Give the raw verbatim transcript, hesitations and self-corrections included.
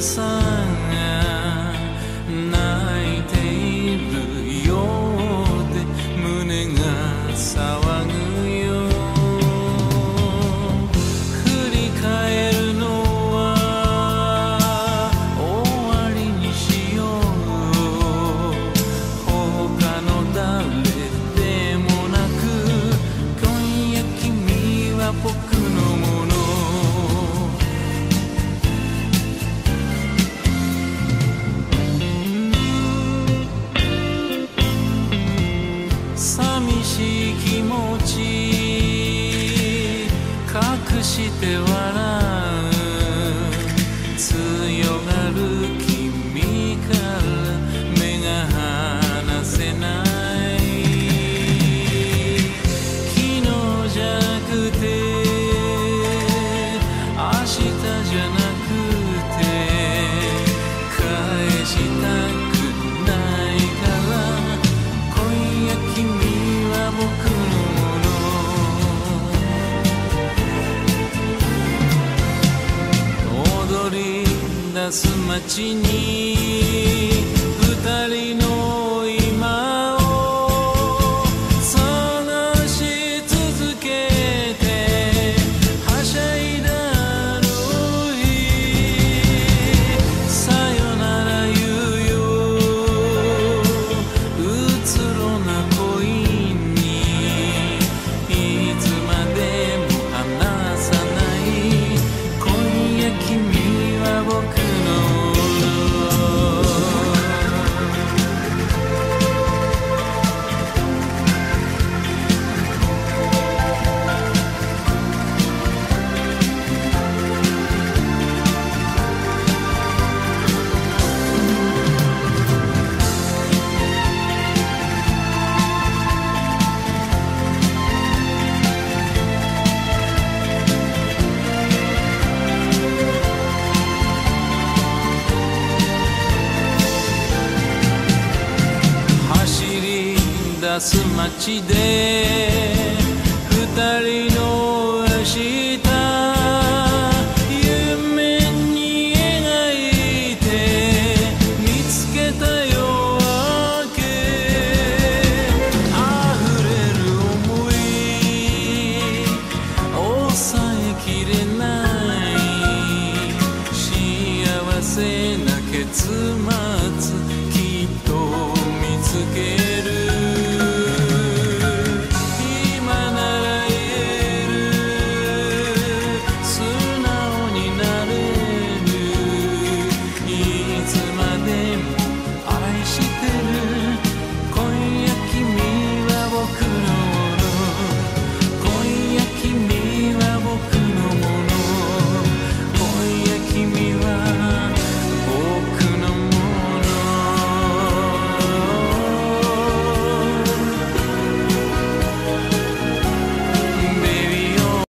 さが泣いているようで胸が騒ぐよ。振り返るのは終わりにしよう。他の誰でもなく今夜君は僕のもの。寂しい気持ち隠して笑う。強がる君から目が離せない。昨日じゃなくて明日じゃなくて返したくないから今夜君は僕のもの。踊り出す街に二人の今を探し続けてはしゃいだあの日。さよなら言うようつろな恋に。いつまでも離さない今夜君は僕の走り出す街で